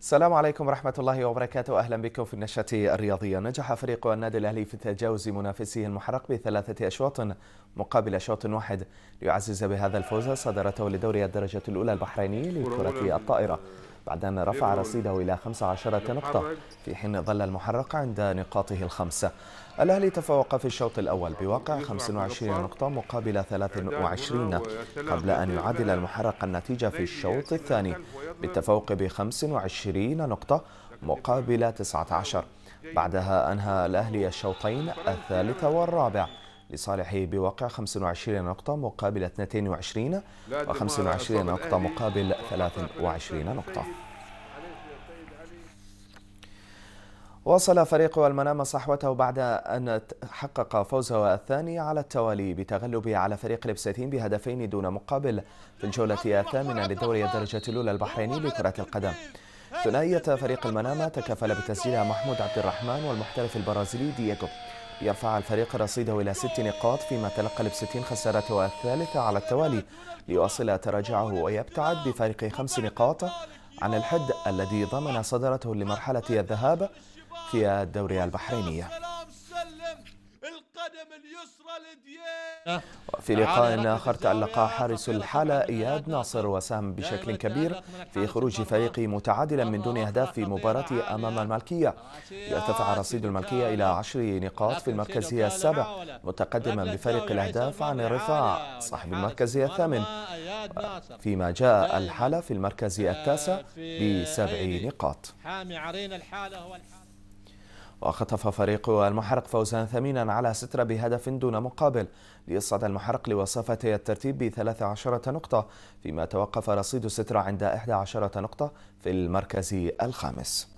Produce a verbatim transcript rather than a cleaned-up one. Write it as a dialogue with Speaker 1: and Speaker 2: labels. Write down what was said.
Speaker 1: السلام عليكم ورحمة الله وبركاته. أهلا بكم في النشرة الرياضية. نجح فريق النادي الأهلي في تجاوز منافسه المحرق بثلاثة أشواط مقابل شوط واحد ليعزز بهذا الفوز صدارته لدوري الدرجة الأولى البحريني لكرة الطائرة بعد أن رفع رصيده إلى خمس عشرة نقطة في حين ظل المحرق عند نقاطه الخمسة. الأهلي تفوق في الشوط الأول بواقع خمس وعشرين نقطة مقابل ثلاث وعشرين قبل أن يعادل المحرق النتيجة في الشوط الثاني بالتفوق بخمس وعشرين نقطة مقابل تسعة عشر. بعدها أنهى الأهلي الشوطين الثالث والرابع لصالحه بواقع خمس وعشرين نقطة مقابل اثنتين وعشرين و25 نقطة مقابل ثلاث وعشرين نقطة. وصل فريق المنام صحوته بعد أن حقق فوزه الثاني على التوالي بتغلبه على فريق البساتين بهدفين دون مقابل في الجولة الثامنة لدوري الدرجة الأولى البحريني لكرة القدم. ثنائية فريق المنام تكفل بتسجيلها محمود عبد الرحمن والمحترف البرازيلي دييغو ليرفع الفريق رصيده إلى ست نقاط، فيما تلقى البساتين خسارته الثالثة على التوالي ليواصل تراجعه ويبتعد بفارق خمس نقاط عن الحد الذي ضمن صدارته لمرحلة الذهاب في الدوري البحريني. في لقاء آخر تألق حارس الحالة إياد ناصر وساهم بشكل كبير في خروج فريقه متعادلا من دون أهداف في مباراة أمام الملكية، يرتفع رصيد الملكية إلى عشر نقاط في المركز السابع متقدما بفارق الأهداف عن الرفاع صاحب المركز الثامن، فيما جاء الحالة في المركز التاسع بسبع نقاط. وخطف فريق المحرق فوزا ثمينا على سترة بهدف دون مقابل ليصعد المحرق لوصافة الترتيب بثلاث عشرة نقطة، فيما توقف رصيد سترة عند إحدى عشرة نقطة في المركز الخامس.